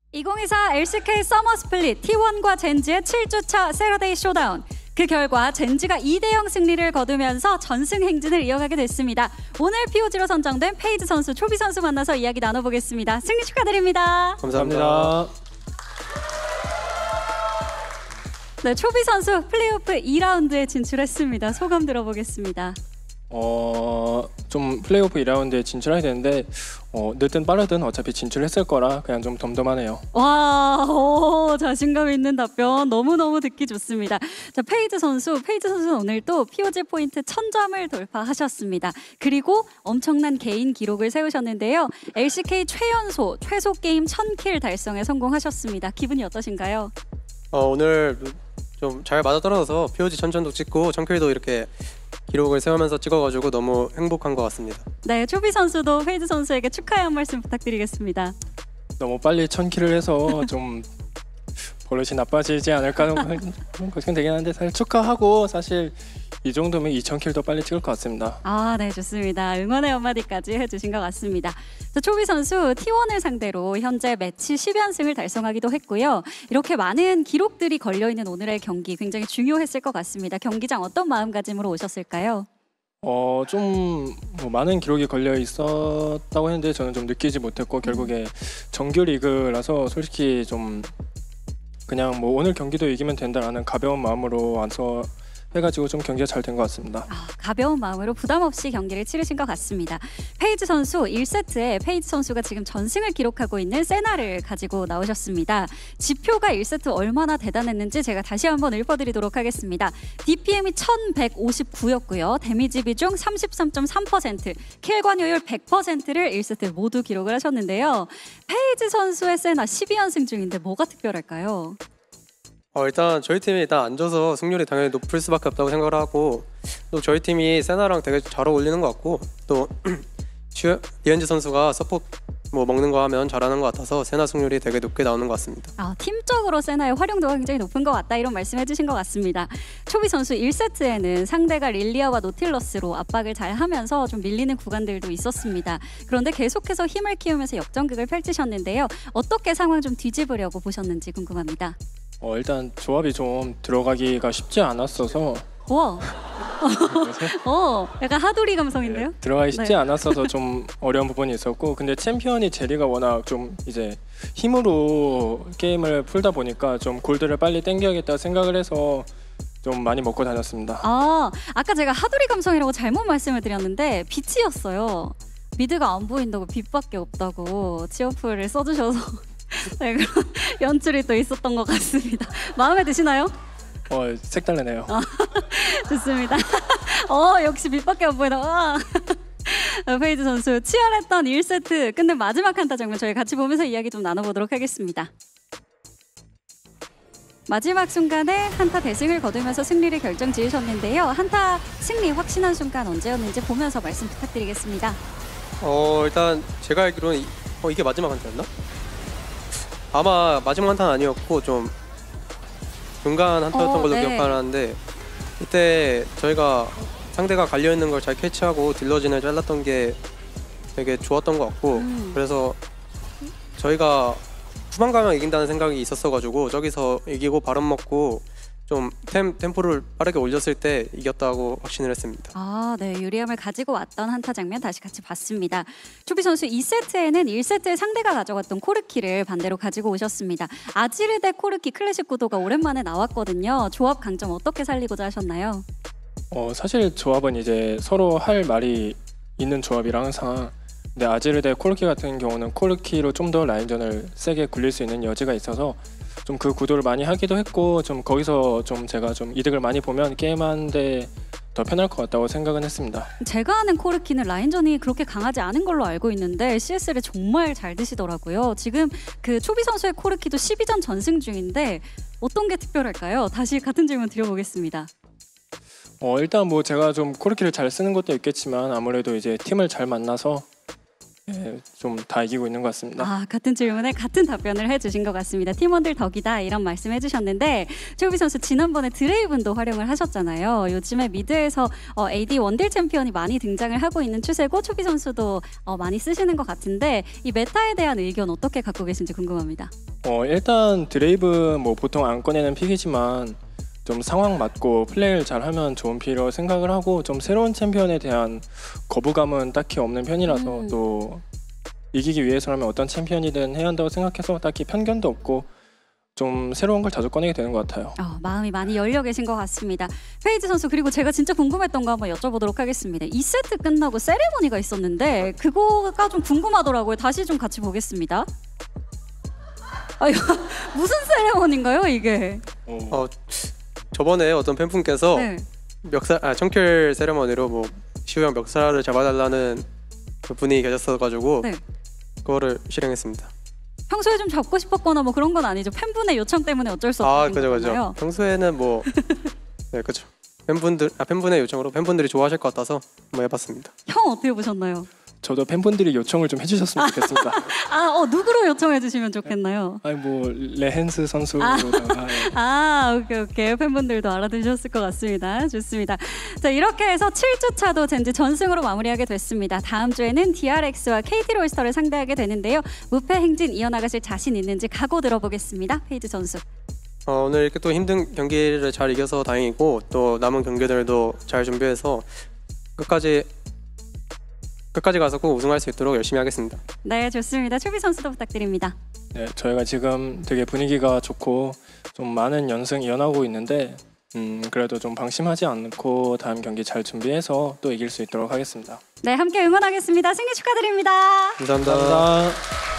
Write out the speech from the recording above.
2024 LCK 서머 스플릿 T1과 젠지의 7주차 세러데이 쇼다운. 그 결과 젠지가 2대0 승리를 거두면서 전승 행진을 이어가게 됐습니다. 오늘 POG로 선정된 페이즈 선수, 초비 선수 만나서 이야기 나눠보겠습니다. 승리 축하드립니다. 감사합니다. 네, 초비 선수 플레이오프 2라운드에 진출했습니다. 소감 들어보겠습니다. 좀 플레이오프 2라운드에 진출하게 되는데 늦든 빠르든 어차피 진출했을 거라 그냥 좀 덤덤하네요. 와, 자신감 있는 답변 너무너무 듣기 좋습니다. 자, 페이즈 선수는 오늘 또 POG 포인트 1000점을 돌파하셨습니다. 그리고 엄청난 개인 기록을 세우셨는데요. LCK 최연소 최소 게임 1000킬 달성에 성공하셨습니다. 기분이 어떠신가요? 오늘 좀 잘 맞아떨어져서 POG 1000점도 찍고 1000킬도 이렇게 기록을 세우면서 찍어가지고 너무 행복한 것 같습니다. 네, 초비 선수도 페이즈 선수에게 축하의 한 말씀 부탁드리겠습니다. 너무 빨리 1000킬을 해서 좀 버릇이 나빠지지 않을까 하는 걱정이 되긴 한데 사실 축하하고 사실 이 정도면 2000킬도 빨리 찍을 것 같습니다. 아, 네, 좋습니다. 응원의 한마디까지 해주신 것 같습니다. 자, 초비 선수 T1을 상대로 현재 매치 10연승을 달성하기도 했고요. 이렇게 많은 기록들이 걸려있는 오늘의 경기 굉장히 중요했을 것 같습니다. 경기장 어떤 마음가짐으로 오셨을까요? 좀 많은 기록이 걸려 있었다고 했는데 저는 좀 느끼지 못했고 결국에 정규 리그라서 솔직히 좀 그냥 오늘 경기도 이기면 된다라는 가벼운 마음으로 와서 해가지고 좀 경기가 잘 된 것 같습니다. 가벼운 마음으로 부담 없이 경기를 치르신 것 같습니다. 페이즈 선수 1세트에 페이즈 선수가 지금 전승을 기록하고 있는 세나를 가지고 나오셨습니다. 지표가 1세트 얼마나 대단했는지 제가 다시 한번 읊어드리도록 하겠습니다. DPM이 1159였고요. 데미지 비중 33.3%, 킬 관여율 100%를 1세트 모두 기록을 하셨는데요. 페이즈 선수의 세나 12연승 중인데 뭐가 특별할까요? 일단 저희 팀이 일단 앉아서 승률이 당연히 높을 수밖에 없다고 생각을 하고, 또 저희 팀이 세나랑 되게 잘 어울리는 것 같고, 또 디엔지 선수가 서포트 먹는 거 하면 잘하는 것 같아서 세나 승률이 되게 높게 나오는 것 같습니다. 팀적으로 세나의 활용도가 굉장히 높은 것 같다, 이런 말씀 해주신 것 같습니다. 초비 선수 1세트에는 상대가 릴리아와 노틸러스로 압박을 잘 하면서 좀 밀리는 구간들도 있었습니다. 그런데 계속해서 힘을 키우면서 역전극을 펼치셨는데요. 어떻게 상황 좀 뒤집으려고 보셨는지 궁금합니다. 일단 조합이 좀 들어가기가 쉽지 않았어서 와, 약간 하두리 감성인데요? 네, 들어가기 쉽지 않았어서 좀 어려운 부분이 있었고, 근데 챔피언이 제리가 워낙 좀 이제 힘으로 게임을 풀다 보니까 좀 골드를 빨리 땡겨야겠다 생각을 해서 좀 많이 먹고 다녔습니다. 아까 제가 하두리 감성이라고 잘못 말씀을 드렸는데 빛이었어요. 미드가 안 보인다고 빛밖에 없다고 치어풀을 써주셔서 네, 그런 연출이 또 있었던 것 같습니다. 마음에 드시나요? 색달라네요. 좋습니다. 역시 빛밖에 안 보이다. 페이즈 선수 치열했던 1세트 끝내 마지막 한타 장면 저희 같이 보면서 이야기 좀 나눠보도록 하겠습니다. 마지막 순간에 한타 대승을 거두면서 승리를 결정 지으셨는데요. 한타 승리 확신한 순간 언제였는지 보면서 말씀 부탁드리겠습니다. 일단 제가 알기로는 이게 마지막 한타였나? 아마 마지막 한타는 아니었고 좀 중간 한타였던 걸로 기억하는데, 이때 저희가 상대가 갈려있는 걸 잘 캐치하고 딜러진을 잘랐던 게 되게 좋았던 것 같고, 그래서 저희가 후반 가면 이긴다는 생각이 있었어가지고 저기서 이기고 바람 먹고 좀 템포를 빠르게 올렸을 때 이겼다고 확신을 했습니다. 네, 유리함을 가지고 왔던 한타 장면 다시 같이 봤습니다. 초비 선수 2세트에는 1세트에 상대가 가져갔던 코르키를 반대로 가지고 오셨습니다. 아지르 대 코르키 클래식 구도가 오랜만에 나왔거든요. 조합 강점 어떻게 살리고자 하셨나요? 사실 조합은 이제 서로 할 말이 있는 조합이라 항상, 근데 아지르 대 코르키 같은 경우는 코르키로 좀 더 라인전을 세게 굴릴 수 있는 여지가 있어서 좀 그 구도를 많이 하기도 했고, 좀 거기서 좀 제가 좀 이득을 많이 보면 게임하는데 더 편할 것 같다고 생각은 했습니다. 제가 아는 코르키는 라인전이 그렇게 강하지 않은 걸로 알고 있는데 CS를 정말 잘 드시더라고요. 지금 그 초비 선수의 코르키도 12전 전승 중인데 어떤 게 특별할까요? 다시 같은 질문 드려보겠습니다. 일단 제가 좀 코르키를 잘 쓰는 것도 있겠지만 아무래도 이제 팀을 잘 만나서 좀 다 이기고 있는 것 같습니다. 같은 질문에 같은 답변을 해주신 것 같습니다. 팀원들 덕이다 이런 말씀 해주셨는데, 초비 선수 지난번에 드레이븐도 활용을 하셨잖아요. 요즘에 미드에서 AD 원딜 챔피언이 많이 등장을 하고 있는 추세고, 초비 선수도 많이 쓰시는 것 같은데 이 메타에 대한 의견 어떻게 갖고 계신지 궁금합니다. 일단 드레이브 뭐 보통 안 꺼내는 픽이지만 좀 상황 맞고 플레이를 잘하면 좋은 픽이라고 생각을 하고 좀 새로운 챔피언에 대한 거부감은 딱히 없는 편이라서 또 이기기 위해서라면 어떤 챔피언이든 해야 한다고 생각해서 딱히 편견도 없고 좀 새로운 걸 자주 꺼내게 되는 것 같아요. 마음이 많이 열려 계신 것 같습니다. 페이지 선수 그리고 제가 진짜 궁금했던 거 한번 여쭤보도록 하겠습니다. 2세트 끝나고 세레머니가 있었는데 그거가 좀 궁금하더라고요. 다시 좀 같이 보겠습니다. 이거 무슨 세레머니인가요 이게? 저번에 어떤 팬분께서 네. 청결 세레머니로 뭐 시우형 멱살을 잡아달라는 그 분이 계셨어가지고 네. 그거를 실행했습니다. 평소에 좀 잡고 싶었거나 뭐 그런 건 아니죠. 팬분의 요청 때문에 어쩔 수 없는 그죠. 거잖아요. 평소에는 뭐 네, 그죠. 팬분의 요청으로 팬분들이 좋아하실 것 같아서 한번 해봤습니다. 형 어떻게 보셨나요? 저도 팬분들이 요청을 좀 해주셨으면 좋겠습니다. 누구로 요청해 주시면 좋겠나요? 아니 뭐 레헨스 선수로다가 오케이. 팬분들도 알아두셨을 것 같습니다. 좋습니다. 자, 이렇게 해서 7주차도 젠지 전승으로 마무리하게 됐습니다. 다음 주에는 DRX와 KT 롤스터를 상대하게 되는데요. 무패 행진 이어나가실 자신 있는지 각오 들어보겠습니다. 페이지 선수. 오늘 이렇게 또 힘든 경기를 잘 이겨서 다행이고 또 남은 경기들도 잘 준비해서 끝까지 가서 꼭 우승할 수 있도록 열심히 하겠습니다. 네, 좋습니다. 초비 선수도 부탁드립니다. 네, 저희가 지금 되게 분위기가 좋고 좀 많은 연승 이어나고 있는데 그래도 좀 방심하지 않고 다음 경기 잘 준비해서 또 이길 수 있도록 하겠습니다. 네, 함께 응원하겠습니다. 승리 축하드립니다. 감사합니다. 감사합니다.